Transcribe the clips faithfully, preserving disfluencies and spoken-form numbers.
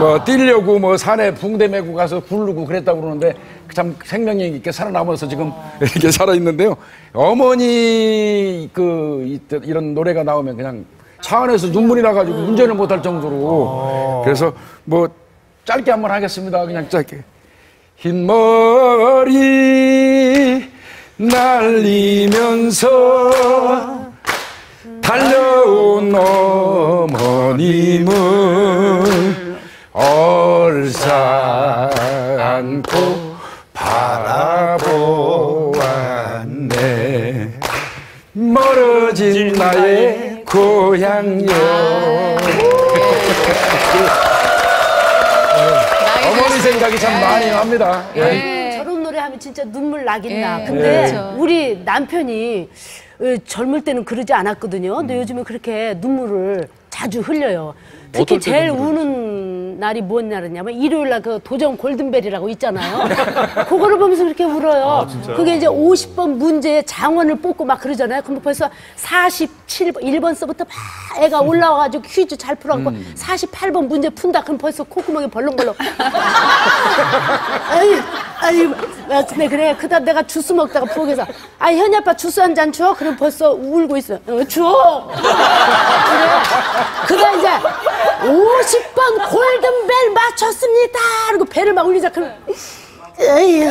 뭐 뛰려고 뭐 산에 붕대 메고 가서 부르고 그랬다고 그러는데 참 생명력 있게 살아남아서 지금 이렇게 살아 있는데요. 어머니 그 이런 노래가 나오면 그냥 차 안에서 눈물이 나가지고 운전을 못할 정도로. 그래서 뭐 짧게 한번 하겠습니다. 그냥 짧게. 흰머리 날리면서 달려온 어머님을 얼싸안고 바라보았네. 멀어진 나의 고향요. 어머니 생각이 참 많이 납니다. 네. 저런 노래 하면 진짜 눈물 나긴 나. 네. 근데 네. 우리 남편이 젊을 때는 그러지 않았거든요. 근데 음. 요즘에 그렇게 눈물을 자주 흘려요. 특히 제일 우는 날이 뭔 날이냐면 일요일 날 그 도전 골든벨이라고 있잖아요. 그거를 보면서 그렇게 울어요. 아, 그게 이제 오십 번 문제에 장원을 뽑고 막 그러잖아요. 그럼 벌써 사십칠 번, 일 번서부터 막 애가 올라와가지고 퀴즈 잘 풀어갖고 음. 사십팔 번 문제 푼다. 그럼 벌써 콧구멍이 벌렁벌렁. 아유, 아유, 근데 그래. 그다음 내가 주스 먹다가 부엌에서 아, 현이 아빠 주스 한 잔 줘? 그럼 벌써 울고 있어. 어, 줘! 그래. 그다음 이제 오십 번 골든벨 맞췄습니다. 그리고 배를 막 울리자. 그럼 에이,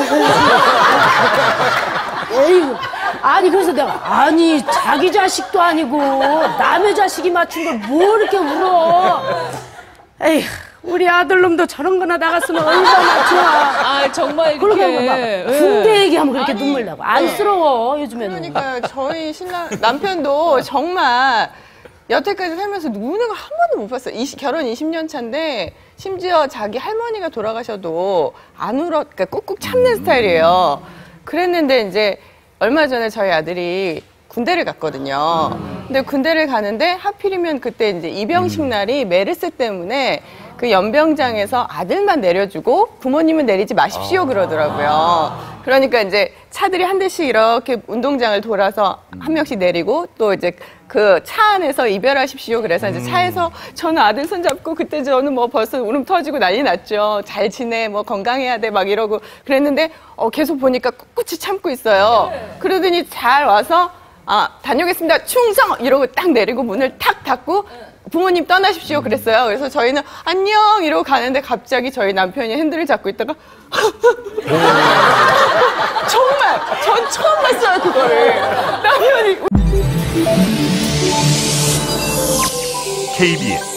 에이, 아니 그래서 내가 아니 자기 자식도 아니고 남의 자식이 맞춘 걸 뭐 이렇게 울어? 에이. 우리 아들놈도 저런 거나 나갔으면 얼마나 좋아. 아, 정말 이렇게. 그러게 막 군대 얘기하면 그렇게 아니, 눈물 나고. 안쓰러워, 네. 요즘에는. 그러니까 저희 신랑, 남편도 정말 여태까지 살면서 우는 거 한 번도 못 봤어요. 이십, 결혼 이십 년 차인데 심지어 자기 할머니가 돌아가셔도 안 울어, 그러니까 꾹꾹 참는 스타일이에요. 그랬는데 이제 얼마 전에 저희 아들이 군대를 갔거든요. 근데 군대를 가는데 하필이면 그때 이제 입영식 날이 메르스 때문에 그 연병장에서 아들만 내려주고 부모님은 내리지 마십시오 그러더라고요. 그러니까 이제 차들이 한 대씩 이렇게 운동장을 돌아서 한 명씩 내리고 또 이제 그 차 안에서 이별하십시오. 그래서 이제 차에서 저는 아들 손잡고 그때 저는 뭐 벌써 울음 터지고 난리 났죠. 잘 지내, 뭐 건강해야 돼 막 이러고 그랬는데 어 계속 보니까 꿋꿋이 참고 있어요. 그러더니 잘 와서 아, 다녀오겠습니다. 충성! 이러고 딱 내리고 문을 탁 닫고 부모님 떠나십시오. 그랬어요. 그래서 저희는 안녕! 이러고 가는데 갑자기 저희 남편이 핸들을 잡고 있다가 정말! 전 처음 봤어요, 그거를. 남편이. 케이비에스